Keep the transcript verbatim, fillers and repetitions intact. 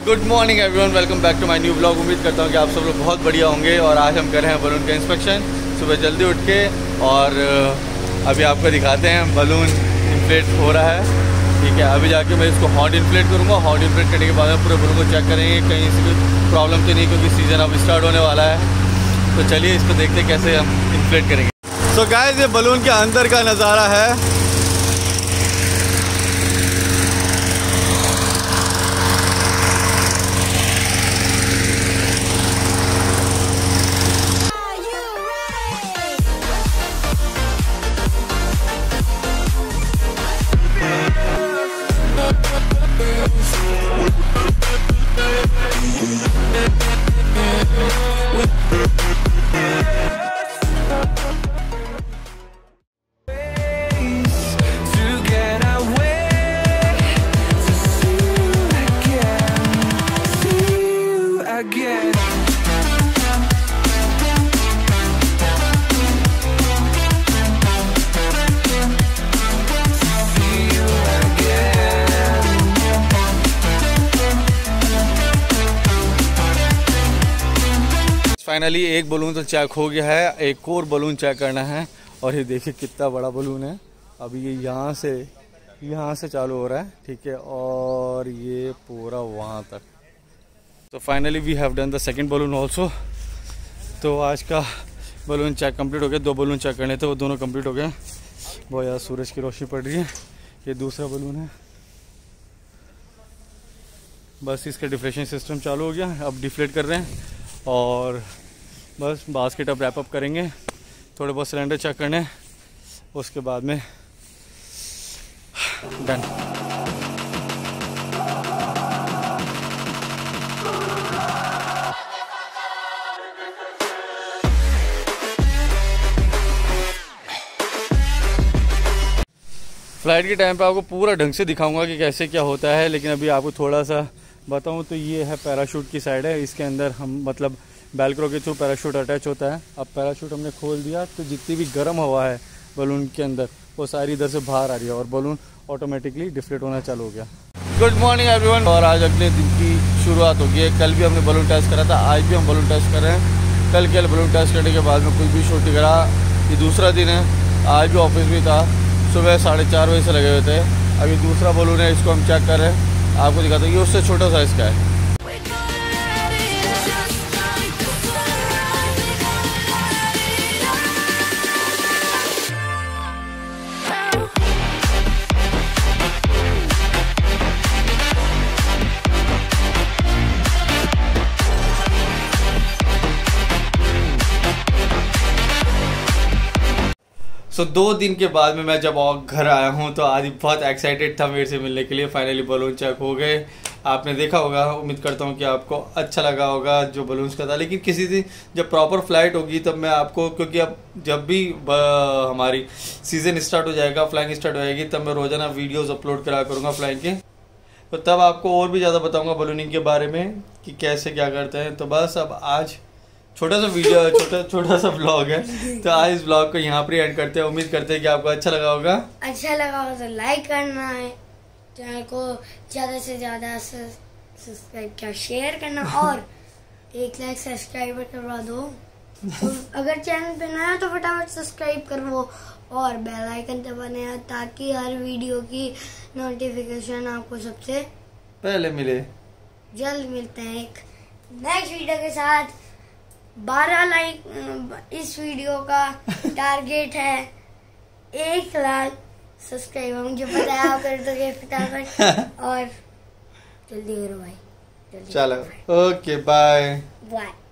Good morning everyone, welcome back to my new blog. उम्मीद करता हूँ कि आप सब लोग बहुत बढ़िया होंगे। और आज हम कर रहे हैं बलून का इंस्पेक्शन सुबह जल्दी उठ के। और अभी आपको दिखाते हैं बलून इन्फ्लेट हो रहा है, ठीक है। अभी जाके मैं इसको हॉट इन्फ्लेट करूँगा। हॉट इन्फ्लेट करने के बाद में पूरे बलून को चेक करेंगे कहीं से कोई प्रॉब्लम तो नहीं, क्योंकि सीज़न अब स्टार्ट होने वाला है। तो चलिए इसको देखते हैं कैसे हम इन्फ्लेट करेंगे। सो गाइस, ये बलून के अंदर का नज़ारा है। फाइनली एक बलून तो चेक हो गया है, एक और बलून चेक करना है। और ये देखिए कितना बड़ा बलून है। अभी ये यहाँ से यहाँ से चालू हो रहा है, ठीक है, और ये पूरा वहाँ तक। तो finally we have done the second balloon also. तो आज का बलून चेक कंप्लीट हो गया। दो बलून चेक करने थे, वो दोनों कंप्लीट हो गए। बहुत यार सूरज की रोशनी पड़ रही है। ये दूसरा बलून है, बस इसका डिफ्लेक्शन सिस्टम चालू हो गया। अब डिफ्लेट कर रहे हैं और बस बास्केट अब रैप अप करेंगे। थोड़े बहुत सिलेंडर चेक करने, उसके बाद में डन। फ्लाइट के टाइम पे आपको पूरा ढंग से दिखाऊंगा कि कैसे क्या होता है, लेकिन अभी आपको थोड़ा सा बताऊं तो ये है पैराशूट की साइड है। इसके अंदर हम मतलब वेलक्रो के थ्रू पैराशूट अटैच होता है। अब पैराशूट हमने खोल दिया तो जितनी भी गर्म हवा है बलून के अंदर वो सारी इधर से बाहर आ रही है और बलून ऑटोमेटिकली डिफ्लेट होना चालू हो गया। Good morning everyone. और आज अगले दिन की शुरुआत होगी है। कल भी हमने बलून टेस्ट करा था, आज भी हम बलून टेस्ट कर रहे हैं। कल के बलून टेस्ट करने के बाद में कुछ भी शूट नहीं करा। ये दूसरा दिन है। आज भी ऑफिस भी था, सुबह साढ़े चार बजे से लगे हुए थे। अभी दूसरा बलून है, इसको हम चेक कर रहे हैं। आपको दिखाता हूँ, ये उससे छोटा साइज़ का है। सो so, दो दिन के बाद में मैं जब घर आया हूँ तो आज बहुत एक्साइटेड था मेरे से मिलने के लिए। फाइनली बलून चेक हो गए। आपने देखा होगा, उम्मीद करता हूँ कि आपको अच्छा लगा होगा जो बलून्स का था। लेकिन किसी दिन जब प्रॉपर फ्लाइट होगी तब मैं आपको, क्योंकि अब जब भी हमारी सीज़न स्टार्ट हो जाएगा, फ्लाइंग स्टार्ट हो जाएगी, तब मैं रोजाना वीडियोज़ अपलोड करा करूँगा फ्लाइंग के। तो तब आपको और भी ज़्यादा बताऊँगा बलूनिंग के बारे में कि कैसे क्या करते हैं। तो बस अब आज छोटा सा वीडियो छोटा छोटा सा ब्लॉग है, तो आज इस ब्लॉग को यहाँ पर एंड करते हैं। उम्मीद करते हैं कि आपको अच्छा लगा होगा। अच्छा लगा होगा तो लाइक करना है, चैनल को ज़्यादा से ज़्यादा सब्सक्राइब क्या शेयर करना और एक लाइक सब्सक्राइबर करवा दो। तो अगर चैनल पे नया तो फटाफट सब्सक्राइब करो और बेल आइकन दबाना ताकि हर वीडियो की नोटिफिकेशन आपको सबसे पहले मिले। जल्द मिलते हैं एक नेक्स्ट वीडियो के साथ। बारह लाइक इस वीडियो का टारगेट है। एक लाख सब्सक्राइबर मुझे पता है आप कर दोगे फटाफट। और जल्दी करो भाई, जल्दी। चलो, ओके, बाय बाय।